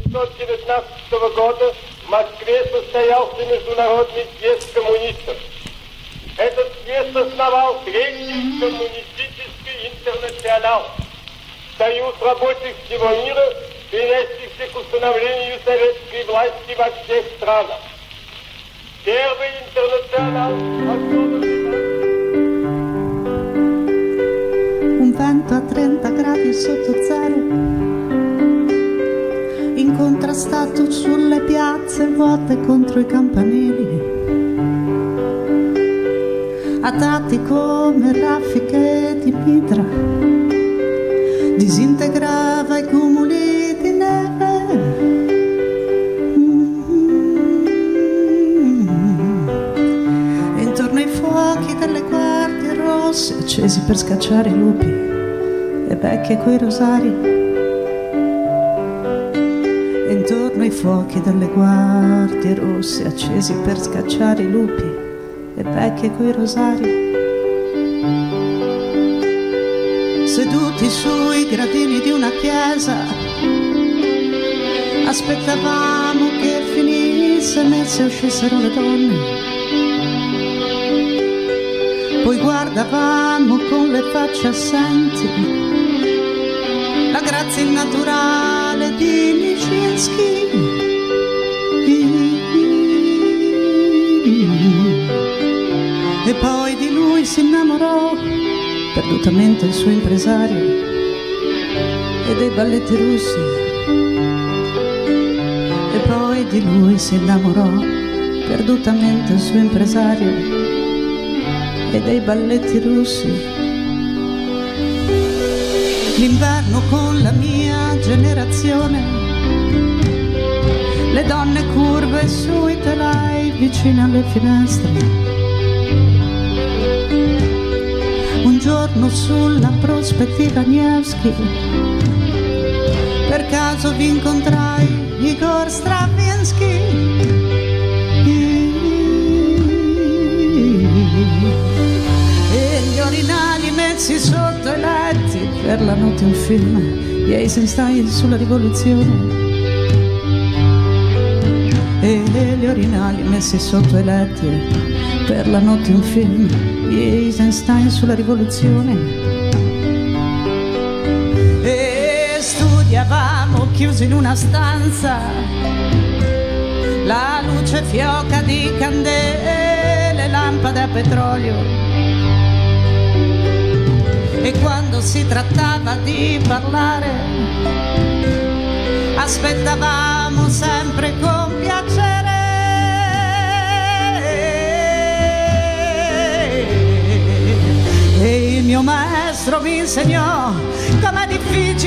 1919 года в Москве состоялся международный съезд коммунистов. Этот съезд основал Третий коммунистический интернационал, союз рабочих всего мира, стремящихся к установлению советской власти во всех странах. Первый интернационал Un vento a 30 gradi sotto zero, incontrastato sulle piazze vuote contro i campanili, atati come raffiche di mitra, disintegrava i cumuli di neve. E intorno ai fuochi delle guardie rosse accesi per scacciare i lupi e vecchie coi rosari. E intorno ai fuochi delle guardie rosse accesi per scacciare i lupi e vecchie coi rosari. Seduti sui gradini di una chiesa, aspettavamo che finisse mentre uscissero le donne. Poi guardavamo con le facce assenti la grazia innaturale di Nijinsky. E poi di lui si innamorò perdutamente il suo impresario e dei balletti russi. E poi di lui si innamorò perdutamente il suo impresario e dei balletti russi. L'inverno con la mia generazione, le donne curve sui telai vicine alle finestre. Un giorno sulla prospettiva Nevsky per caso vi incontrai Igor Stravinsky. E gli orinali messi sotto i letti per la notte un film, Eisenstein sulla rivoluzione. E gli orinali messi sotto i letti per la notte un film, Eisenstein sulla rivoluzione. E studiavamo chiusi in una stanza, la luce fioca di candele, lampade a petrolio. E quando si trattava di parlare, aspettavamo sempre con piacere. E il mio maestro mi insegnò com'è difficile